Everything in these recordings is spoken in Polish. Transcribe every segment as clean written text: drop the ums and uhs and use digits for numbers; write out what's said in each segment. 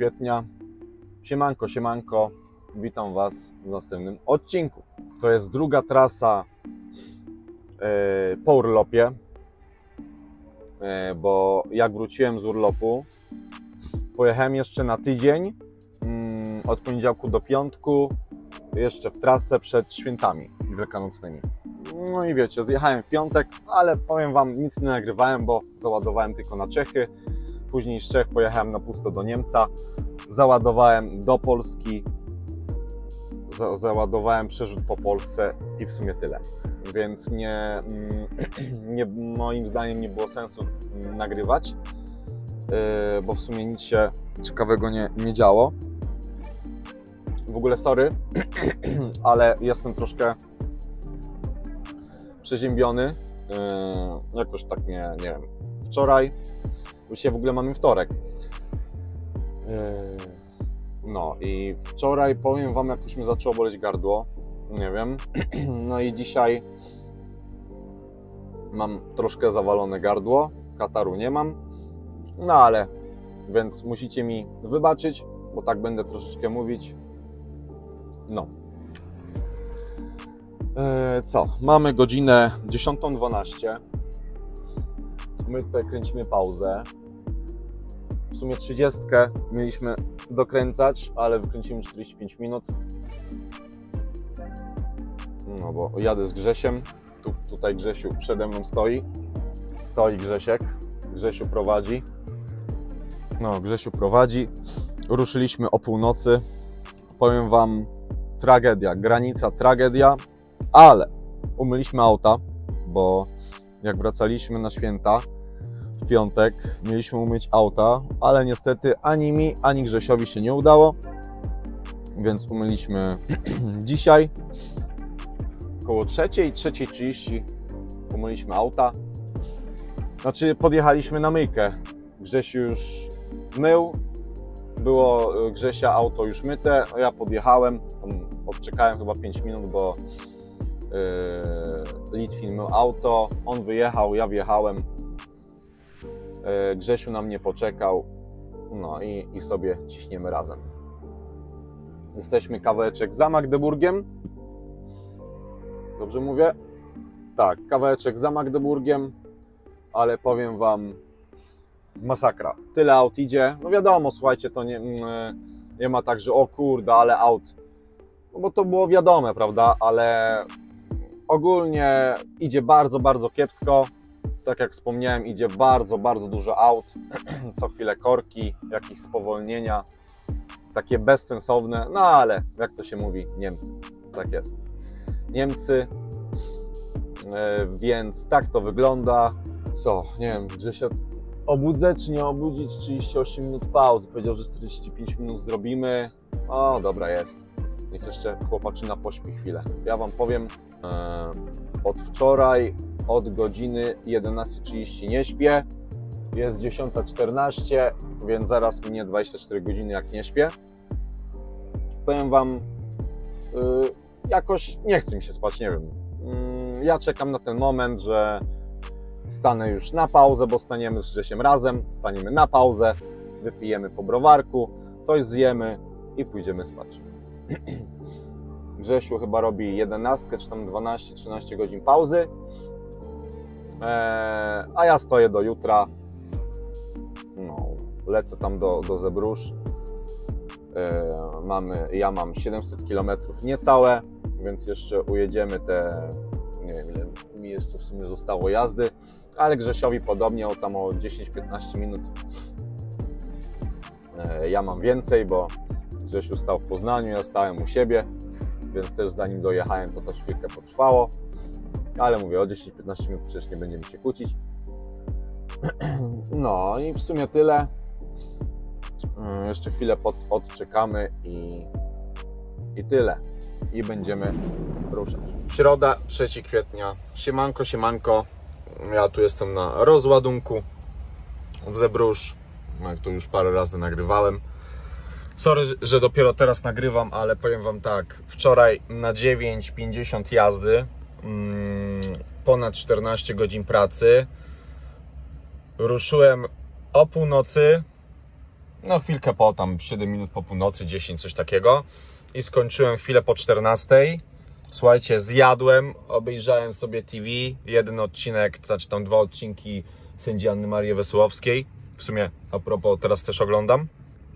kwietnia. Siemanko, siemanko. Witam Was w następnym odcinku. To jest druga trasa po urlopie, bo jak wróciłem z urlopu, pojechałem jeszcze na tydzień, od poniedziałku do piątku, jeszcze w trasę przed świętami wielkanocnymi. No i wiecie, zjechałem w piątek, ale powiem Wam, nic nie nagrywałem, bo załadowałem tylko na Czechy. Później z Czech pojechałem na pusto do Niemca, załadowałem do Polski, załadowałem przerzut po Polsce i w sumie tyle. Więc moim zdaniem nie było sensu nagrywać, bo w sumie nic się ciekawego nie działo. W ogóle sorry, ale jestem troszkę przeziębiony. Jakoś tak nie wiem. Wczoraj, dzisiaj w ogóle mamy wtorek. No i wczoraj, powiem Wam, jakoś mi zaczęło boleć gardło. Nie wiem. No i dzisiaj mam troszkę zawalone gardło. Kataru nie mam. No ale, więc musicie mi wybaczyć, bo tak będę troszeczkę mówić. No. Co? Mamy godzinę 10:12. My tutaj kręcimy pauzę. W sumie 30 mieliśmy dokręcać, ale wykręcimy 45 minut. No bo jadę z Grzesiem. Tutaj Grzesiu przede mną stoi. Stoi Grzesiek. Grzesiu prowadzi. No, Grzesiu prowadzi. Ruszyliśmy o północy. Powiem Wam, tragedia, granica, tragedia, ale umyliśmy auta, bo jak wracaliśmy na święta w piątek, mieliśmy umyć auta, ale niestety ani mi, ani Grzesiowi się nie udało, więc umyliśmy dzisiaj. Około 3:30 umyliśmy auta. Znaczy podjechaliśmy na myjkę. Grzesiu już mył. Było Grzesia auto już myte, ja podjechałem, tam odczekałem chyba 5 minut, bo Litwin mył auto, on wyjechał, ja wjechałem, Grzesiu na mnie poczekał, no i sobie ciśniemy razem. Jesteśmy kawałeczek za Magdeburgiem, dobrze mówię? Tak, kawałeczek za Magdeburgiem, ale powiem Wam, masakra. Tyle aut idzie. No wiadomo, słuchajcie, to nie ma tak, że o kurde, ale aut. No bo to było wiadome, prawda? Ale ogólnie idzie bardzo, bardzo kiepsko. Tak jak wspomniałem, idzie bardzo, bardzo dużo aut. Co chwilę korki, jakieś spowolnienia. Takie bezsensowne. No ale, jak to się mówi, Niemcy. Tak jest. Niemcy. Więc tak to wygląda. Co? Nie wiem, Grzesia obudzę czy nie obudzić? 38 minut pauzy. Powiedział, że 45 minut zrobimy. O, dobra jest. Niech jeszcze chłopaczyna pośpi chwilę. Ja Wam powiem, od wczoraj, od godziny 11:30 nie śpię. Jest 10:14, więc zaraz minie 24 godziny jak nie śpię. Powiem Wam, jakoś nie chce mi się spać, nie wiem. Ja czekam na ten moment, że stanę już na pauzę, bo staniemy z Grzesiem razem, staniemy na pauzę, wypijemy po browarku, coś zjemy i pójdziemy spać. Grzesiu chyba robi 11 czy tam 12-13 godzin pauzy, a ja stoję do jutra, no, lecę tam do Zebrugge, ja mam 700 km niecałe, więc jeszcze ujedziemy te, nie wiem ile mi jeszcze w sumie zostało jazdy, ale Grzesiowi podobnie o 10-15 minut ja mam więcej, bo Grzesiu stał w Poznaniu, ja stałem u siebie, więc też zanim dojechałem, to chwilkę potrwało, ale mówię, o 10-15 minut przecież nie będziemy się kłócić. No i w sumie tyle. Jeszcze chwilę odczekamy i tyle. I będziemy ruszać. Środa, 3 kwietnia. Siemanko, siemanko. Ja tu jestem na rozładunku w Zebrugge. Jak to już parę razy nagrywałem. Sorry, że dopiero teraz nagrywam, ale powiem Wam tak. Wczoraj na 9:50 jazdy, ponad 14 godzin pracy. Ruszyłem o północy. no chwilkę po, tam 7 minut po północy, 10, coś takiego. I skończyłem chwilę po 14. Słuchajcie, zjadłem, obejrzałem sobie TV, jeden odcinek, znaczy tam 2 odcinki Sędzi Anny Marii Wesołowskiej. W sumie, a propos, teraz też oglądam.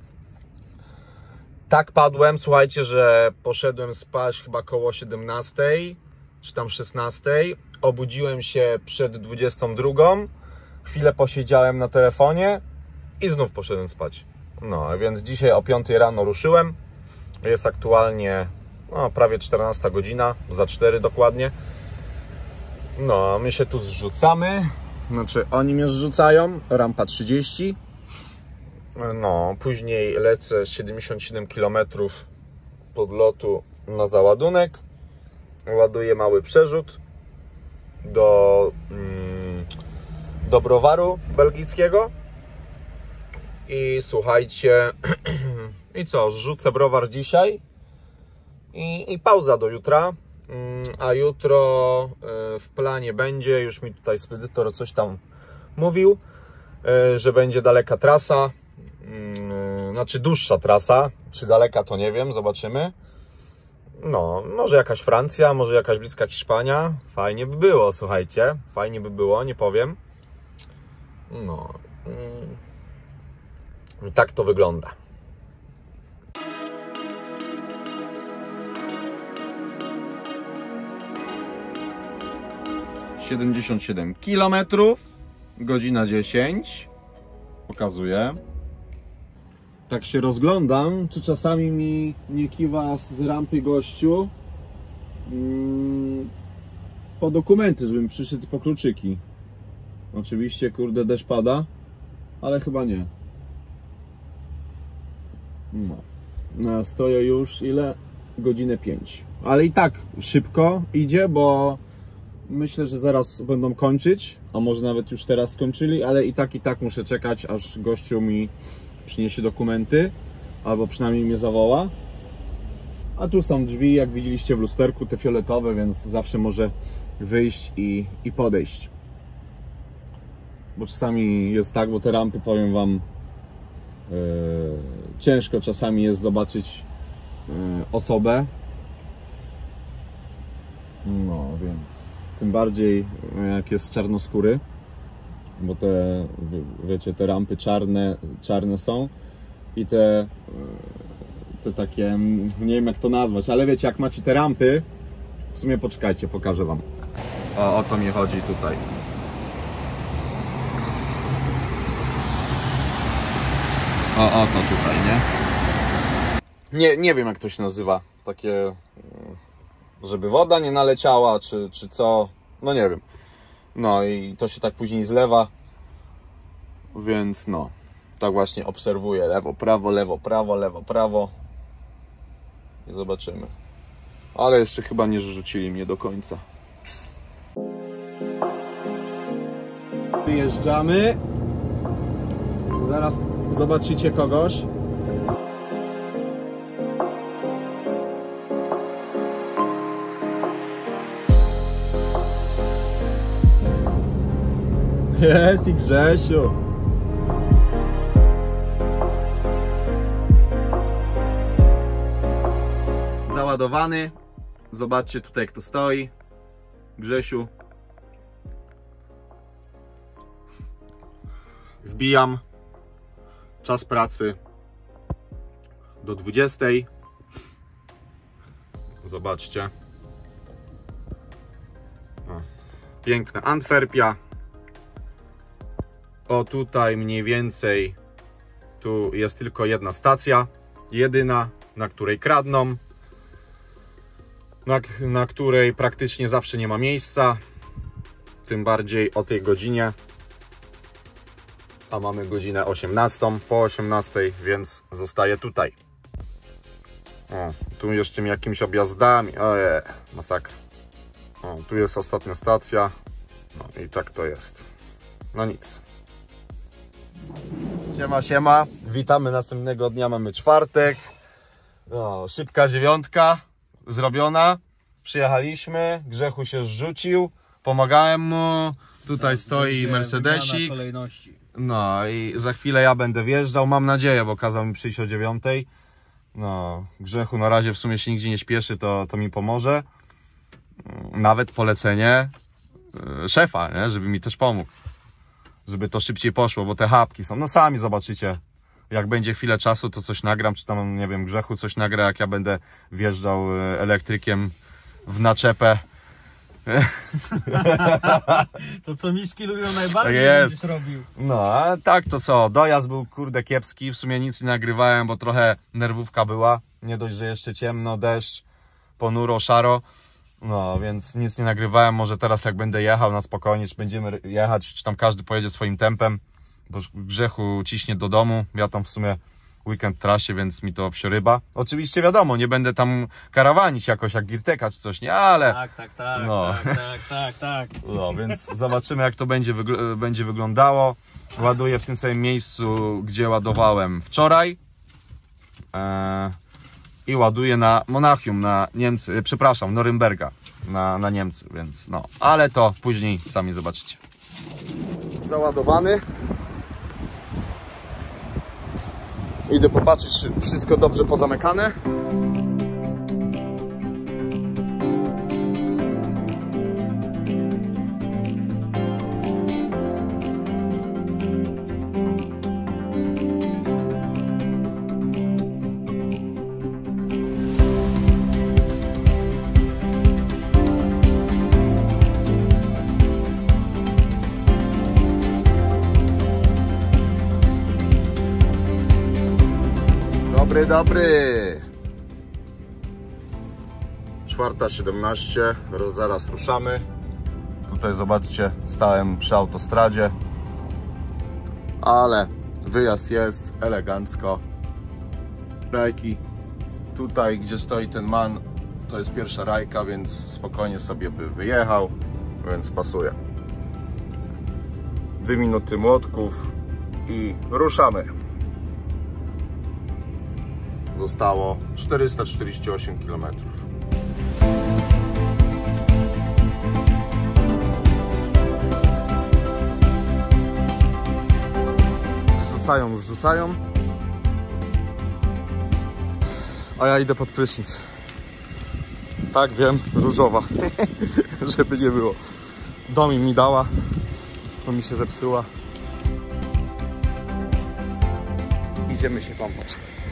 Tak padłem, słuchajcie, że poszedłem spać chyba koło 17, czy tam 16. Obudziłem się przed 22. Chwilę posiedziałem na telefonie i znów poszedłem spać. No, więc dzisiaj o 5 rano ruszyłem. Jest aktualnie prawie 14 godzina, za 4 dokładnie. No, my się tu zrzucamy. Znaczy, oni mnie zrzucają. Rampa 30. No, później lecę 77 km podlotu na załadunek. Ładuję mały przerzut do browaru belgijskiego. I słuchajcie, i co, zrzucę browar dzisiaj i pauza do jutra. A jutro w planie będzie, już mi tutaj spedytor coś tam mówił, że będzie daleka trasa, znaczy dłuższa trasa, czy daleka to nie wiem, zobaczymy. No, może jakaś Francja, może jakaś bliska Hiszpania, fajnie by było, słuchajcie, fajnie by było, nie powiem. No, i tak to wygląda. 77 km, godzina 10, pokazuję. Tak się rozglądam, czy czasami mi nie kiwa z rampy gościu po dokumenty, żebym przyszedł po kluczyki. Oczywiście, kurde, deszcz pada, ale chyba nie. No, stoję już ile? Godzinę 5. Ale i tak szybko idzie, bo myślę, że zaraz będą kończyć, a może nawet już teraz skończyli, ale i tak muszę czekać, aż gościu mi przyniesie dokumenty, albo przynajmniej mnie zawoła. A tu są drzwi, jak widzieliście w lusterku, te fioletowe, więc zawsze może wyjść i podejść. Bo czasami jest tak, bo te rampy, powiem wam, ciężko czasami jest zobaczyć osobę. No, więc tym bardziej jak jest czarnoskóry, bo te, wiecie, te rampy czarne są i te takie, nie wiem jak to nazwać, ale wiecie, jak macie te rampy, w sumie poczekajcie, pokażę wam. O to mi chodzi tutaj. O to tutaj, nie? Nie wiem jak to się nazywa, takie, żeby woda nie naleciała, czy co, no nie wiem. No i to się tak później zlewa, więc no, tak właśnie obserwuję, lewo, prawo, lewo, prawo, lewo, prawo i zobaczymy. Ale jeszcze chyba nie rzucili mnie do końca. Wyjeżdżamy, zaraz zobaczycie kogoś. Jest i Grzesiu. Załadowany. Zobaczcie tutaj kto stoi. Grzesiu. Wbijam. Czas pracy do 20. Zobaczcie. O, piękna Antwerpia. O tutaj mniej więcej tu jest tylko jedna stacja, jedyna, na której kradną, na której praktycznie zawsze nie ma miejsca, tym bardziej o tej godzinie, a mamy godzinę 18, po 18, więc zostaję tutaj. O, tu jeszcze jakimiś objazdami, ojej, masakra. O, tu jest ostatnia stacja, no i tak to jest. No nic. Siema, siema. Witamy następnego dnia, mamy czwartek. No, szybka 9 zrobiona. Przyjechaliśmy, Grzechu się zrzucił, pomagałem mu, Tutaj stoi Mercedesik. Kolejności. No i za chwilę ja będę wjeżdżał, mam nadzieję, bo kazał mi przyjść o 9. No, Grzechu na razie w sumie się nigdzie nie śpieszy, to mi pomoże. Nawet polecenie szefa, nie? Żeby mi też pomógł. Żeby to szybciej poszło, bo te chapki są, no sami zobaczycie. Jak będzie chwilę czasu, to coś nagram, czy tam, nie wiem, Grzechu coś nagra, jak ja będę wjeżdżał elektrykiem w naczepę. To co miszki lubią najbardziej, Tak będziesz robił. No, a tak to co, dojazd był kurde kiepski, w sumie nic nie nagrywałem, bo trochę nerwówka była. Nie dość, że jeszcze ciemno, deszcz, ponuro, szaro. No, więc nic nie nagrywałem, może teraz jak będę jechał na spokojnie, czy będziemy jechać, czy tam każdy pojedzie swoim tempem, bo Grzechu ciśnie do domu, ja tam w sumie weekend w trasie, więc mi to wsioryba. Oczywiście wiadomo, nie będę tam karawanić jakoś jak Girteka czy coś, nie, ale... Tak, no. tak. No, więc zobaczymy jak to będzie wyglądało. Ładuję w tym samym miejscu, gdzie ładowałem wczoraj. I ładuję na Monachium, na Niemcy, przepraszam, Norymberga, na Niemcy, więc no, ale to później sami zobaczycie. Załadowany. Idę popatrzeć, czy wszystko dobrze pozamykane. Dobry. 4:17, zaraz ruszamy. Tutaj zobaczcie, stałem przy autostradzie, ale wyjazd jest elegancko. Rajki tutaj, gdzie stoi ten man, to jest pierwsza rajka, więc spokojnie sobie by wyjechał, więc pasuje. 2 minuty młotków i ruszamy. Zostało 448 km. Wrzucają. A ja idę pod prysznic. Tak, wiem, różowa. Żeby nie było. Domi mi dała, to mi się zepsuła. Idziemy się kąpać.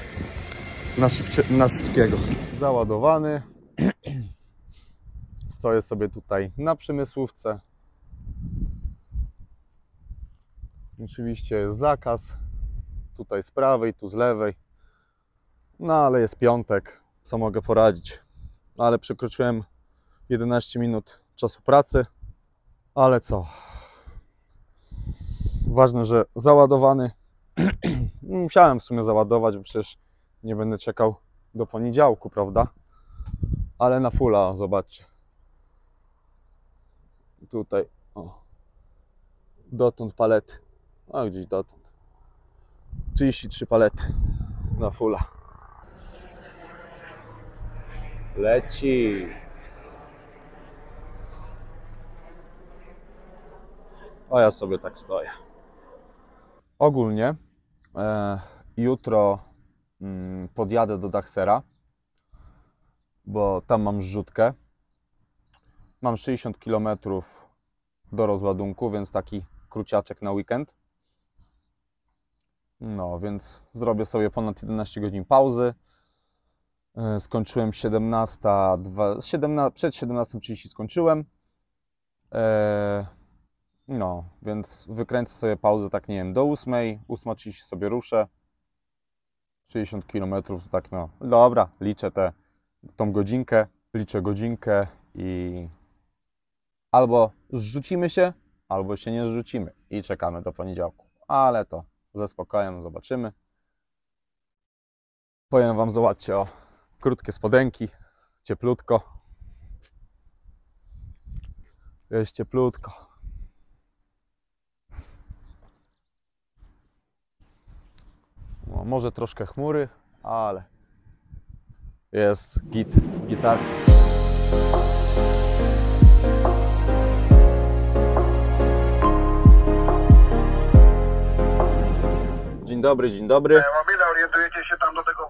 Na szybkiego. Załadowany. Stoję sobie tutaj na Przemysłówce. Oczywiście jest zakaz. Tutaj z prawej, tu z lewej. No ale jest piątek. Co mogę poradzić? Ale przekroczyłem 11 minut czasu pracy. Ale co? Ważne, że załadowany. Musiałem w sumie załadować, bo przecież nie będę czekał do poniedziałku, prawda? Ale na fulla, zobaczcie. Tutaj, o. Dotąd palety. A gdzieś dotąd. 33 palety na fulla. Leci. A ja sobie tak stoję. Ogólnie jutro podjadę do Dachsera, bo tam mam zrzutkę. Mam 60 km do rozładunku, więc taki króciaczek na weekend. No, więc zrobię sobie ponad 11 godzin pauzy. Skończyłem 17, przed 17:30 skończyłem. No, więc wykręcę sobie pauzę, tak nie wiem, do 8, 8:30 sobie ruszę. 60 km, tak no, dobra, liczę tą godzinkę, liczę godzinkę i albo zrzucimy się, albo się nie zrzucimy i czekamy do poniedziałku, ale to ze spokojem zobaczymy. Powiem wam, zobaczcie, o, krótkie spodenki, cieplutko, jest cieplutko. No, może troszkę chmury, ale jest gitar. Dzień dobry, dzień dobry. Mobile, orientujecie się tam do tego?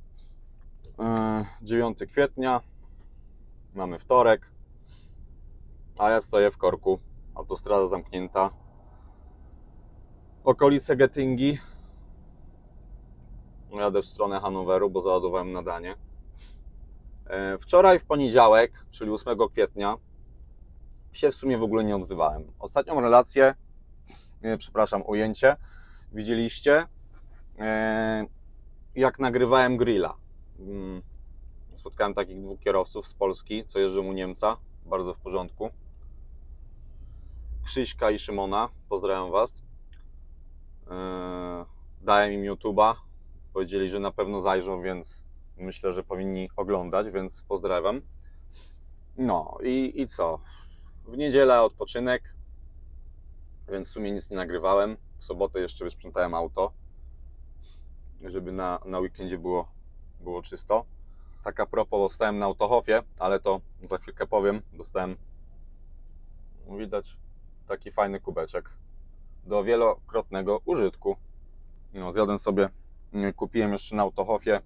9 kwietnia, mamy wtorek, a ja stoję w korku, autostrada zamknięta, okolice Getyngi, jadę w stronę Hanoweru, bo załadowałem nadanie. Wczoraj w poniedziałek, czyli 8 kwietnia, się w sumie w ogóle nie odzywałem. Ostatnią relację, przepraszam, ujęcie widzieliście, jak nagrywałem grilla. Spotkałem takich dwóch kierowców z Polski, co jeżdżą u Niemca, bardzo w porządku. Krzyśka i Szymona, pozdrawiam Was. Dałem im YouTube'a, powiedzieli, że na pewno zajrzą, więc myślę, że powinni oglądać, więc pozdrawiam. No i co? W niedzielę odpoczynek, więc w sumie nic nie nagrywałem. W sobotę jeszcze wysprzątałem auto, żeby na weekendzie było czysto. Tak a propos, dostałem na Autohofie, ale to za chwilkę powiem. Dostałem, widać, taki fajny kubeczek do wielokrotnego użytku. No, zjadłem sobie, kupiłem jeszcze na Autohofie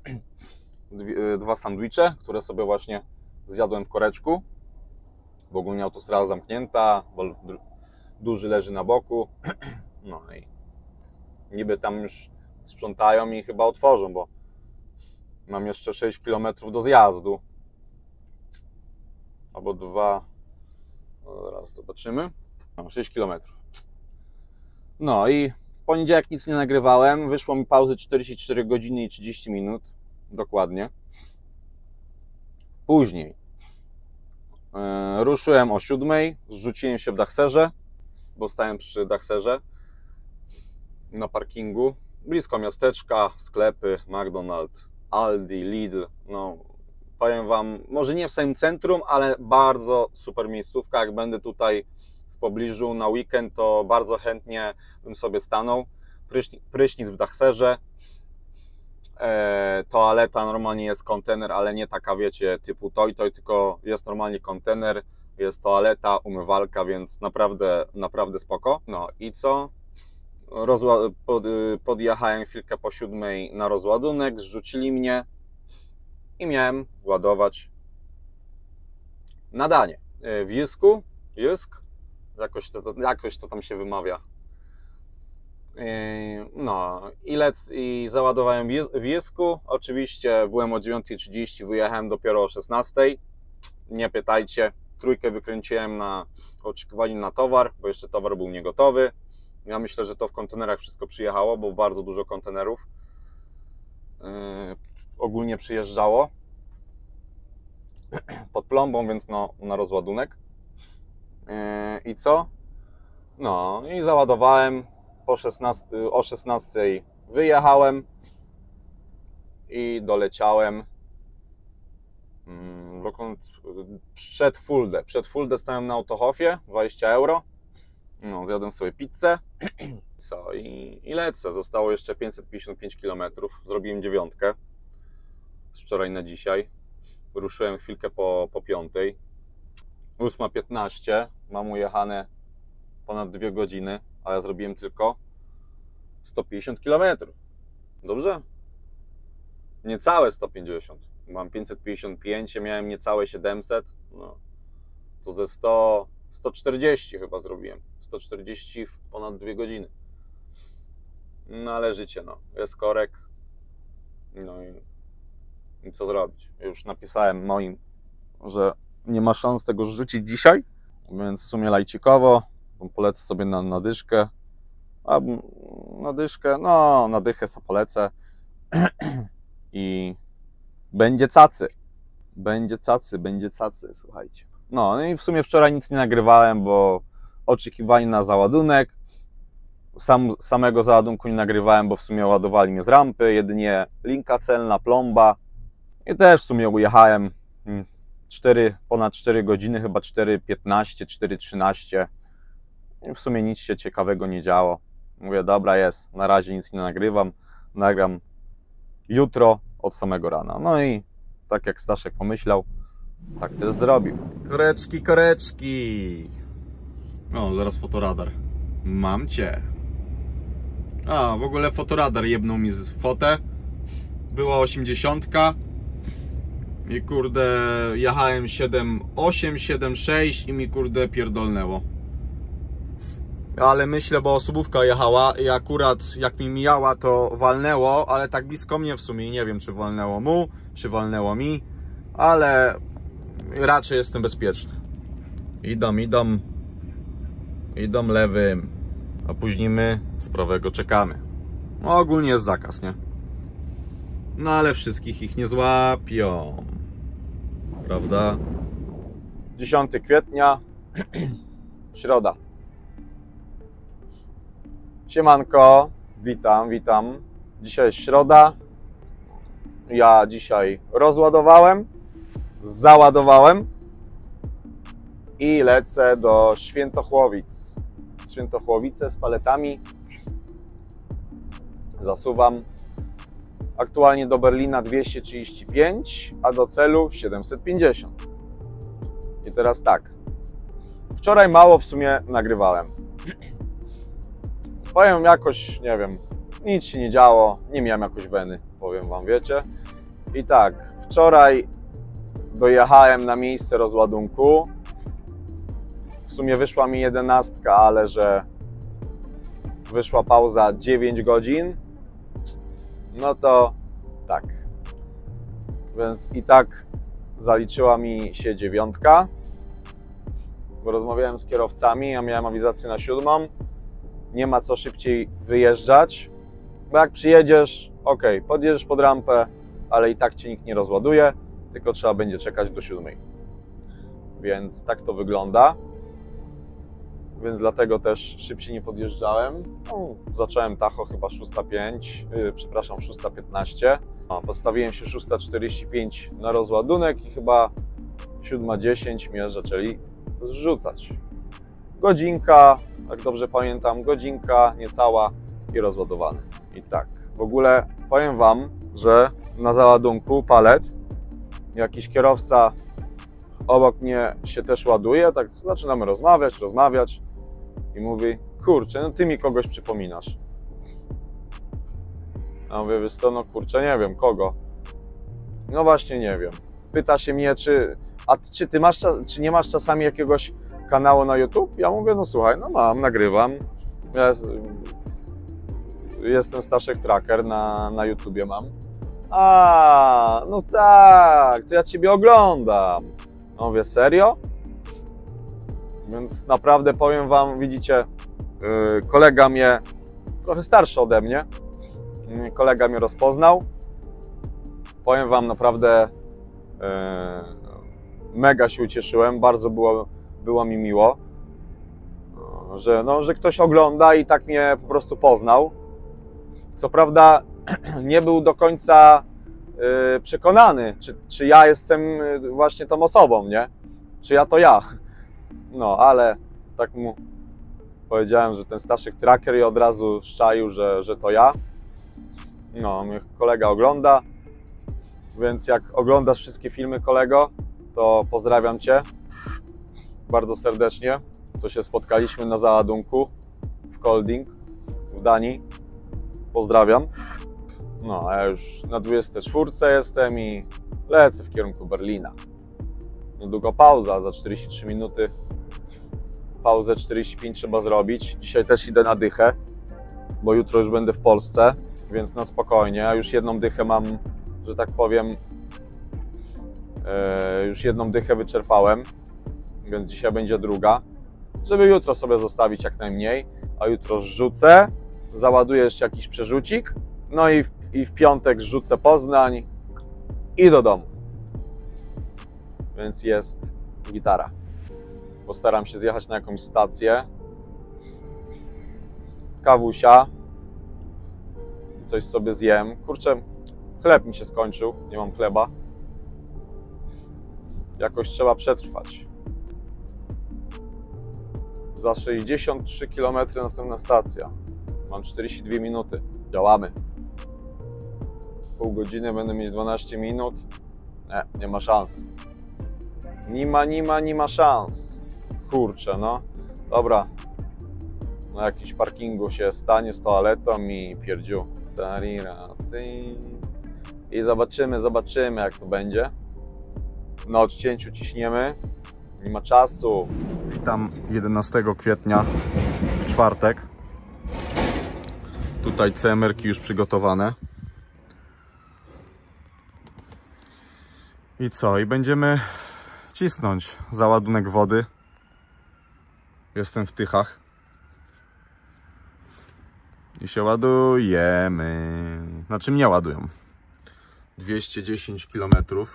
2 sandwicze, które sobie właśnie zjadłem w koreczku, bo ogólnie autostrada zamknięta, bo duży leży na boku. No i niby tam już sprzątają i chyba otworzą, bo mam jeszcze 6 km do zjazdu. Albo 2. No, zaraz zobaczymy. No, 6 km. No i w poniedziałek nic nie nagrywałem. Wyszło mi pauzy 44 godziny i 30 minut. Dokładnie. Później ruszyłem o 7. Zrzuciłem się w Dachserze, bo stałem przy Dachserze na parkingu. Blisko miasteczka, sklepy, McDonald's, Aldi, Lidl. No, powiem Wam, może nie w samym centrum, ale bardzo super miejscówka. Jak będę tutaj w pobliżu na weekend, to bardzo chętnie bym sobie stanął. Prysznic w Dachserze. Toaleta normalnie jest kontener, ale nie taka, wiecie, typu toj, tylko jest normalnie kontener, jest toaleta, umywalka, więc naprawdę spoko. No i co? Podjechałem chwilkę po 7 na rozładunek, zrzucili mnie i miałem ładować nadanie w Jysku, jakoś to tam się wymawia. No i załadowałem w Jysku. Oczywiście byłem o 9:30, wyjechałem dopiero o 16:00. Nie pytajcie, 3 wykręciłem na oczekiwaniu na towar, bo jeszcze towar był niegotowy. Ja myślę, że to w kontenerach wszystko przyjechało, bo bardzo dużo kontenerów ogólnie przyjeżdżało pod plombą, więc no, na rozładunek. I co? No i załadowałem o 16:00 wyjechałem i doleciałem przed Fuldę stałem na Autohofie, 20 euro. No, zjadłem sobie pizzę. Co? I lecę. Zostało jeszcze 555 km. Zrobiłem 9 z wczoraj na dzisiaj. Ruszyłem chwilkę po 5:00. 8:15. Mam ujechane ponad 2 godziny, a ja zrobiłem tylko 150 km. Dobrze? Niecałe 150. Mam 555, miałem niecałe 700. No, to ze 140 chyba zrobiłem. 140 w ponad 2 godziny. No ale życie, no. Jest korek. No i co zrobić? Już napisałem moim, że nie ma szans tego rzucić dzisiaj, więc w sumie lajcikowo polecę sobie na dyszkę. A na dyszkę, no na dychę sobie polecę i będzie cacy. Będzie cacy, słuchajcie. No i w sumie wczoraj nic nie nagrywałem, bo oczekiwanie na załadunek. Samego załadunku nie nagrywałem, bo w sumie ładowali mnie z rampy, jedynie linka celna, plomba. I też w sumie ujechałem ponad 4 godziny, chyba 4:15, 4:13. I w sumie nic się ciekawego nie działo. Mówię, dobra jest, na razie nic nie nagrywam, nagram jutro od samego rana. No i tak jak Staszek pomyślał, tak też zrobił. Koreczki. O, zaraz fotoradar. Mam cię. A, w ogóle fotoradar jebnął mi z fotę. Była 80 i kurde jechałem 7,8, 7,6 i mi kurde pierdolnęło. Ale myślę, bo osobówka jechała i akurat jak mi mijała, to walnęło, ale tak blisko mnie w sumie nie wiem, czy walnęło mu, czy walnęło mi, ale raczej jestem bezpieczny. Idą lewym, a później my z prawego czekamy. No, ogólnie jest zakaz, nie? No ale wszystkich ich nie złapią, prawda? 10 kwietnia, środa. Siemanko, witam. Dzisiaj jest środa. Ja dzisiaj rozładowałem, załadowałem i lecę do Świętochłowic. Świętochłowice z paletami. Zasuwam. Aktualnie do Berlina 235, a do celu 750. I teraz tak. Wczoraj mało w sumie nagrywałem. Powiem jakoś, nie wiem, nic się nie działo, nie miałem jakoś weny, powiem wam, wiecie. I tak, wczoraj dojechałem na miejsce rozładunku. W sumie wyszła mi 11, ale że wyszła pauza 9 godzin, no to tak. Więc i tak zaliczyła mi się 9, bo rozmawiałem z kierowcami, ja miałem awizację na 7. Nie ma co szybciej wyjeżdżać, bo jak przyjedziesz, ok, podjedziesz pod rampę, ale i tak cię nikt nie rozładuje, tylko trzeba będzie czekać do 7. Więc tak to wygląda. Więc dlatego też szybciej nie podjeżdżałem. No, zacząłem tacho chyba 6:05, przepraszam, 6:15. Podstawiłem się 6:45 na rozładunek i chyba 7:10 mnie zaczęli zrzucać. Godzinka, jak dobrze pamiętam, godzinka niecała i rozładowany. I tak, w ogóle powiem wam, że na załadunku palet jakiś kierowca obok mnie się też ładuje, tak zaczynamy rozmawiać i mówi: kurczę, no ty mi kogoś przypominasz. Ja mówię: wiesz co, no kurczę, nie wiem kogo. No właśnie nie wiem. Pyta się mnie, czy ty masz, czy nie masz czasami jakiegoś kanału na YouTube? Ja mówię: no słuchaj, no mam, nagrywam. Ja jestem Staszek Tracker, na YouTubie mam. A, no tak, to ja ciebie oglądam. No mówię: serio? Więc naprawdę powiem wam, widzicie, kolega mnie, trochę starszy ode mnie, kolega mnie rozpoznał. Powiem wam, naprawdę mega się ucieszyłem, bardzo było mi miło, że ktoś ogląda i tak mnie po prostu poznał. Co prawda nie był do końca przekonany, czy ja jestem właśnie tą osobą, nie? Czy ja to ja. No, ale tak mu powiedziałem, że ten Staszek Tracker, i od razu szczaił, że to ja. No, mnie kolega ogląda, więc jak oglądasz wszystkie filmy, kolego, to pozdrawiam cię bardzo serdecznie, co się spotkaliśmy na załadunku w Kolding w Danii. Pozdrawiam. No, a ja już na 24 jestem i lecę w kierunku Berlina. Niedługo pauza, za 43 minuty. Pauzę 45 trzeba zrobić. Dzisiaj też idę na dychę, bo jutro już będę w Polsce, więc na spokojnie. A już jedną dychę mam, że tak powiem, już jedną dychę wyczerpałem, więc dzisiaj będzie druga, żeby jutro sobie zostawić jak najmniej, a jutro rzucę, załaduję jeszcze jakiś przerzucik, no i w piątek rzucę Poznań i do domu. Więc jest gitara. Postaram się zjechać na jakąś stację, kawusia, coś sobie zjem. Kurczę, chleb mi się skończył, nie mam chleba. Jakoś trzeba przetrwać. Za 63 km następna stacja. Mam 42 minuty. Działamy. Pół godziny będę mieć 12 minut. Nie ma szans. Nie ma szans. Kurczę, no. Dobra. na jakimś parkingu się stanie z toaletą i pierdziu. I zobaczymy jak to będzie. Na odcięciu ciśniemy, nie ma czasu. Witam 11 kwietnia w czwartek. Tutaj CMR-ki już przygotowane. I co? I będziemy cisnąć załadunek wody. Jestem w Tychach. I się ładujemy. Znaczy mnie ładują. 210 km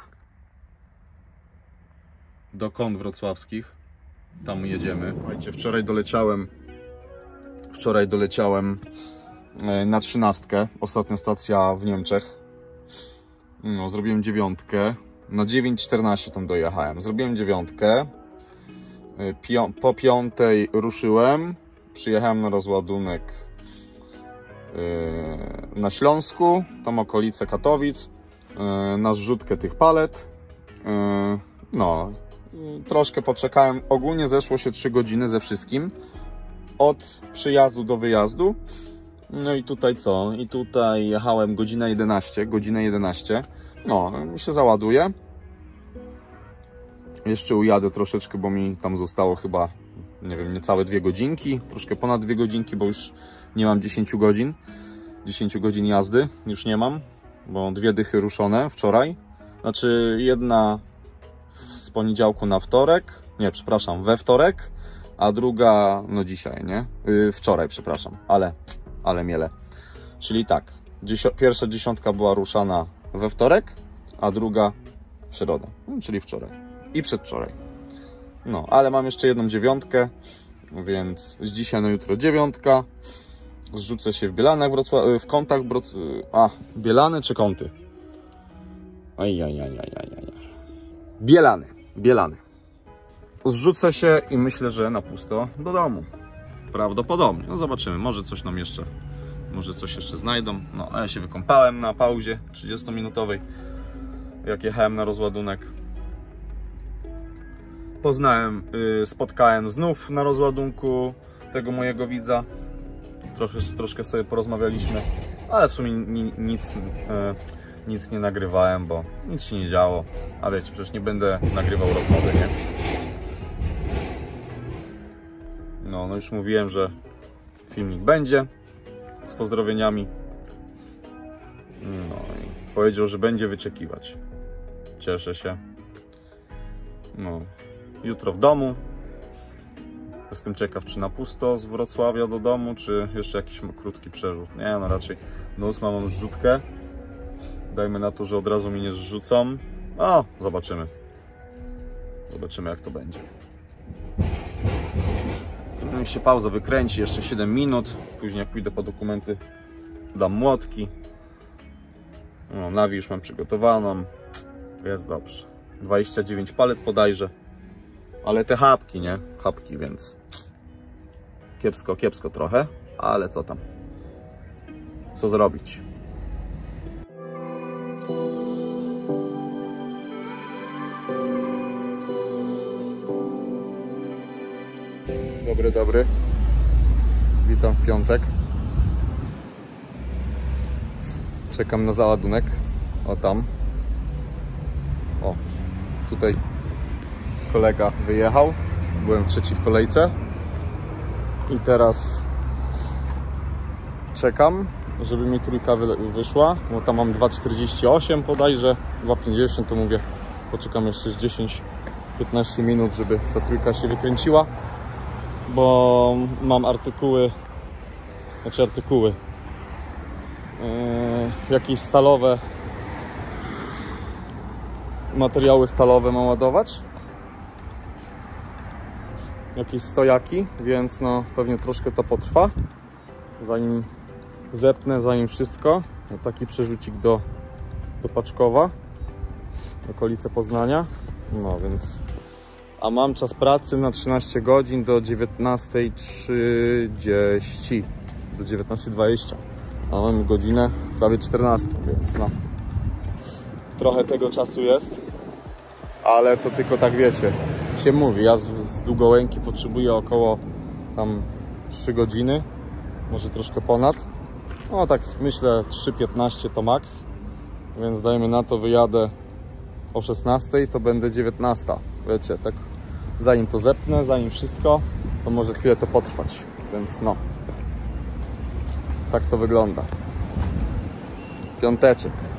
do Kąt Wrocławskich. Tam jedziemy. Słuchajcie, wczoraj doleciałem na 13. Ostatnia stacja w Niemczech. No, zrobiłem 9. Na 9:14 tam dojechałem. Zrobiłem 9. Po 5 ruszyłem. Przyjechałem na rozładunek na Śląsku, tam okolice Katowic, na zrzutkę tych palet. No, troszkę poczekałem. Ogólnie zeszło się 3 godziny ze wszystkim. Od przyjazdu do wyjazdu. No i tutaj co? I tutaj jechałem godzinę 11. No, się załaduję. Jeszcze ujadę troszeczkę, bo mi tam zostało chyba, nie wiem, niecałe 2 godzinki. Troszkę ponad 2 godzinki, bo już nie mam 10 godzin. 10 godzin jazdy już nie mam, bo 2 dychy ruszone wczoraj. Znaczy jedna z poniedziałku na wtorek. Nie, przepraszam, we wtorek. A druga, no dzisiaj, nie? Wczoraj, przepraszam, ale miele. Czyli tak, pierwsza 10 była ruszana we wtorek, a druga w środę, czyli wczoraj i przedwczoraj. No, ale mam jeszcze jedną 9, więc z dzisiaj na jutro 9. Zrzucę się w Bielanach, w Kątach, Bielany czy Kąty? Bielany. Zrzucę się i myślę, że na pusto do domu. Prawdopodobnie. No zobaczymy, może coś jeszcze znajdą. No, a ja się wykąpałem na pauzie 30-minutowej, jak jechałem na rozładunek. Spotkałem znów na rozładunku tego mojego widza. Troszkę sobie porozmawialiśmy, ale w sumie nic nie nagrywałem, bo nic się nie działo. A wiecie, przecież nie będę nagrywał rozmowy, nie? No już mówiłem, że filmik będzie z pozdrowieniami. No i powiedział, że będzie wyczekiwać. Cieszę się. No, jutro w domu. Jestem ciekaw, czy na pusto z Wrocławia do domu, czy jeszcze jakiś krótki przerzut. Nie, no raczej do 8 mam zrzutkę. Dajmy na to, że od razu mi nie zrzucą. O, zobaczymy. Zobaczymy, jak to będzie. Niech się pauza wykręci, jeszcze 7 minut. Później jak pójdę po dokumenty, dam młotki. No, nawi już mam przygotowaną. Jest dobrze. 29 palet podajże. Ale te chapki, nie? Chapki, więc kiepsko trochę. Ale co tam? Co zrobić? Dobry. Witam w piątek. Czekam na załadunek. O tam. O, tutaj kolega wyjechał. Byłem trzeci w kolejce. I teraz czekam, żeby mi trójka wyszła. Bo tam mam 2,48 bodajże, 2,50, to mówię, poczekam jeszcze z 10-15 minut, żeby ta trójka się wykręciła. Bo mam jakieś stalowe materiały stalowe mam ładować, jakieś stojaki, więc no pewnie troszkę to potrwa, zanim zepnę, zanim wszystko. Taki przerzucik do Paczkowa, okolice Poznania. No więc, a mam czas pracy na 13 godzin do 19:30, do 19:20, a mam godzinę prawie 14, więc no trochę tego czasu jest, ale to tylko tak wiecie, się mówi. Ja z Długołęki potrzebuję około tam 3 godziny, może troszkę ponad. No tak myślę 3:15 to max, więc dajmy na to, wyjadę o 16, to będę 19. Wiecie, tak zanim to zepnę, zanim wszystko, to może chwilę to potrwać, więc no. Tak to wygląda. Piąteczek.